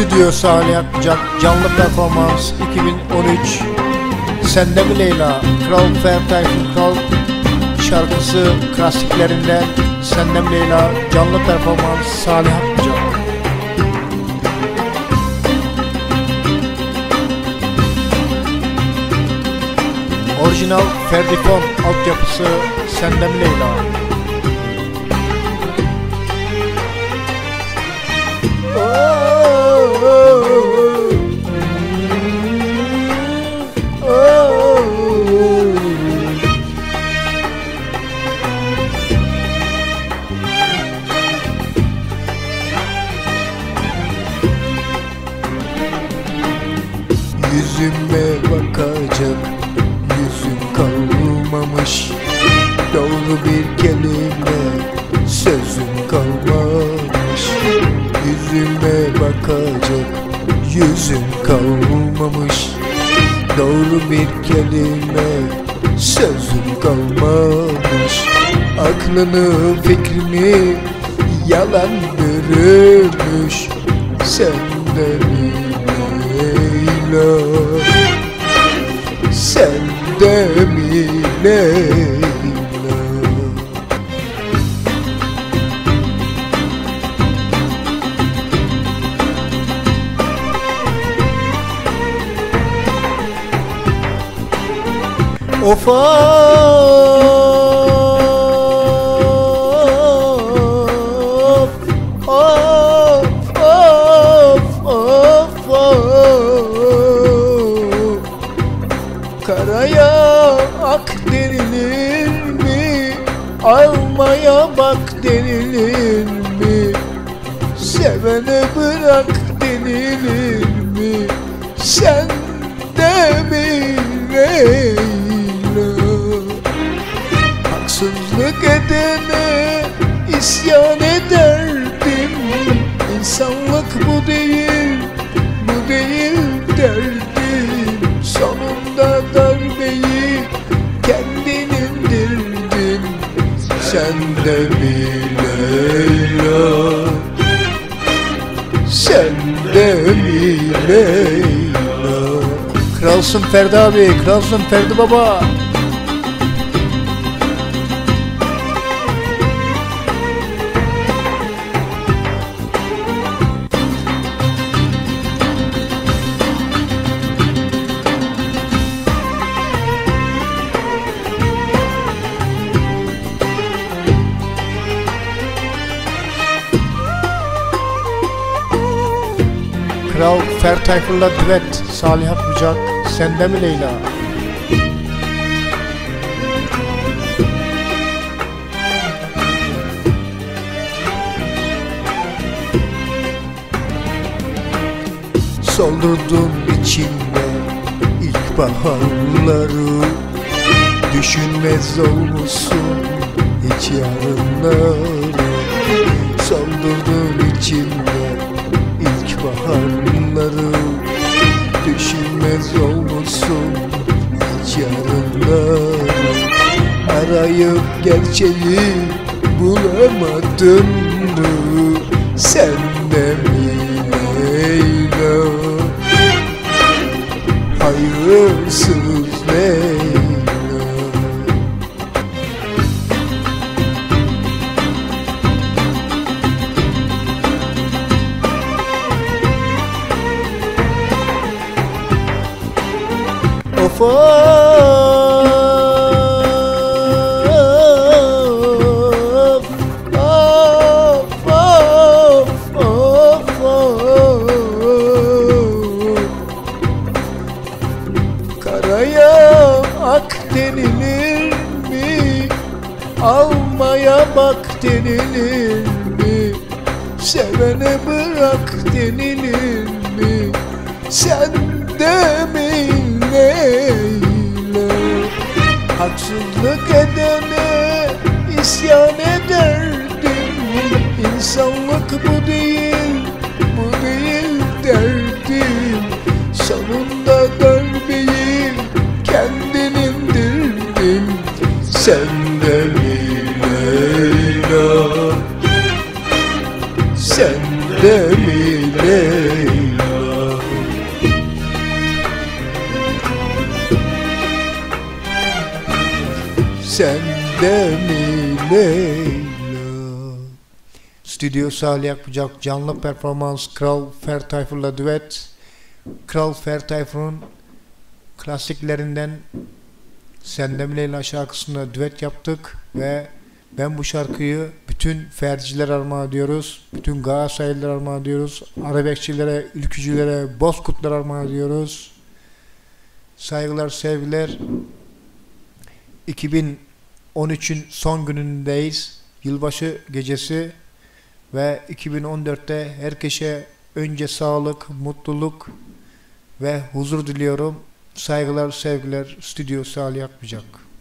Stüdyo Salih Akbucak canlı performans 2013. Sende mi Leyla? Kral Ferdi Tayfur Kral şarkısı klasiklerinden Sende mi Leyla canlı performans Salih Akbucak. Orijinal Ferdi Fon altyapısı Sende mi Leyla? Yüzüme bakacak yüzüm kalmamış, doğru bir kelime sözüm kalmamış. Yüzüme bakacak yüzüm kalmamış, doğru bir kelime sözüm kalmamış. Aklını fikrimi yalan bürümüş, sende mi Leyla, sende mi Leyla? Of Karaya ak denilir mi? Almaya bak denilir mi? Sevene bırak denilir mi? Sen de mi Leyla? Haksızlık edene isyan ederdim. İnsanlık bu değil, bu değil derdim. Sonunda darbeyi kendin indirdin. Sen de mi Leyla, sen de mi Leyla? kralsın Ferdi abi, kralsın Ferdi baba. Kral Ferdi Tayfur'la düet Salih Akbucak Sende mi Leyla? Soldurdun içimde ilkbaharları, düşünmez olmuşsun hiç yarınları. Soldurdun içimde ilkbaharları, düşünmez olmuşsun hiç yarınları. Arayıp gerçeği bulamadın mı? Sende mi Leyla, hayırsız Leyla? Of Karaya ak denilir mi? Almaya bak denilir mi? Sevene bırak denilir mi? Sen de mi Leyla? Haksızlık edene isyan ederdim. İnsanlık bu değil, bu değil derdim. Sonunda darbeyi kendin indirdin. Sen de mi Leyla, sen de mi Leyla? de mi Leyla? Stüdyo Salih Akbucak canlı performans Kral Fer Tayfur'la düet. Kral Fer Tayfur'un klasiklerinden Sende Mi Leyla şarkısında düet yaptık ve ben bu şarkıyı bütün ferciler armağan ediyoruz. Bütün Galatasaraylılar armağan ediyoruz. Arabeskçilere, ülkücülere, bozkurtlar armağan ediyoruz. Saygılar, sevgiler. 2013'ün son günündeyiz. Yılbaşı gecesi ve 2014'te herkese önce sağlık, mutluluk ve huzur diliyorum. Saygılar, sevgiler. Stüdyo Salih Akbucak.